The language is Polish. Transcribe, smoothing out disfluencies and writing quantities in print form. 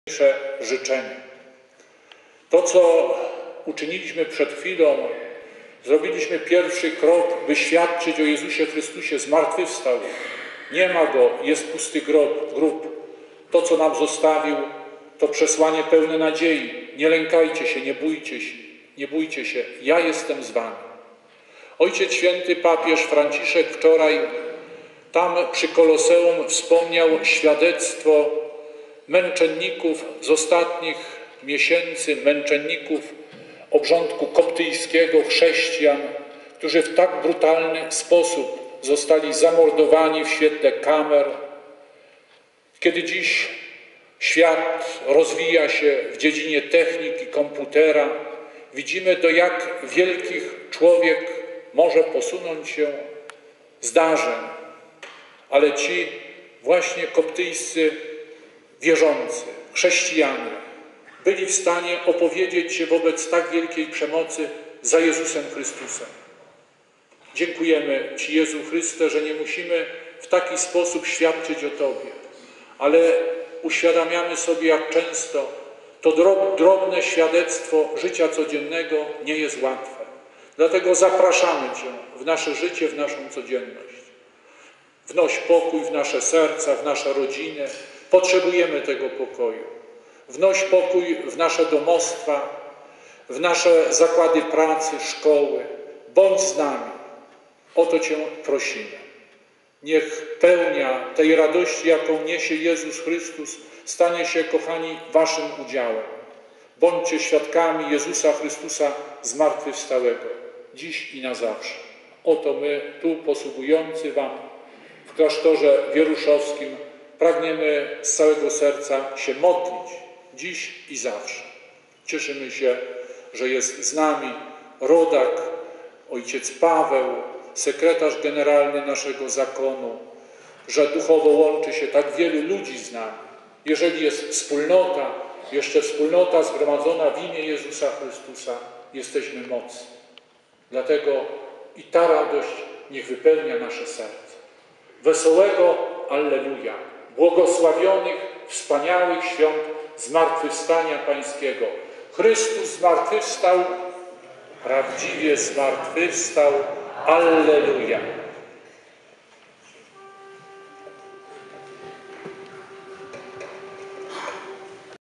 życzenie. To, co uczyniliśmy przed chwilą, zrobiliśmy pierwszy krok, by świadczyć o Jezusie Chrystusie. Zmartwychwstał. Nie ma Go, jest pusty grób. To, co nam zostawił, to przesłanie pełne nadziei. Nie lękajcie się, nie bójcie się. Ja jestem z wami. Ojciec Święty papież Franciszek wczoraj tam przy Koloseum wspomniał świadectwo męczenników z ostatnich miesięcy, męczenników obrządku koptyjskiego, chrześcijan, którzy w tak brutalny sposób zostali zamordowani w świetle kamer. Kiedy dziś świat rozwija się w dziedzinie techniki, komputera, widzimy, do jak wielkich człowiek może posunąć się zdarzeń. Ale ci właśnie koptyjscy wierzący, chrześcijanie, byli w stanie opowiedzieć się wobec tak wielkiej przemocy za Jezusem Chrystusem. Dziękujemy Ci, Jezu Chryste, że nie musimy w taki sposób świadczyć o Tobie, ale uświadamiamy sobie, jak często to drobne świadectwo życia codziennego nie jest łatwe. Dlatego zapraszamy Cię w nasze życie, w naszą codzienność. Wnoś pokój w nasze serca, w nasze rodziny. Potrzebujemy tego pokoju. Wnoś pokój w nasze domostwa, w nasze zakłady pracy, szkoły. Bądź z nami. O to Cię prosimy. Niech pełnia tej radości, jaką niesie Jezus Chrystus, stanie się, kochani, Waszym udziałem. Bądźcie świadkami Jezusa Chrystusa zmartwychwstałego, dziś i na zawsze. Oto my, tu posługujący Wam w klasztorze wieruszowskim, pragniemy z całego serca się modlić, dziś i zawsze. Cieszymy się, że jest z nami rodak, ojciec Paweł, sekretarz generalny naszego zakonu, że duchowo łączy się tak wielu ludzi z nami. Jeżeli jest wspólnota, jeszcze wspólnota zgromadzona w imię Jezusa Chrystusa, jesteśmy mocni. Dlatego i ta radość niech wypełnia nasze serce. Wesołego Alleluja, błogosławionych, wspaniałych świąt Zmartwychwstania Pańskiego. Chrystus zmartwychwstał, prawdziwie zmartwychwstał. Alleluja.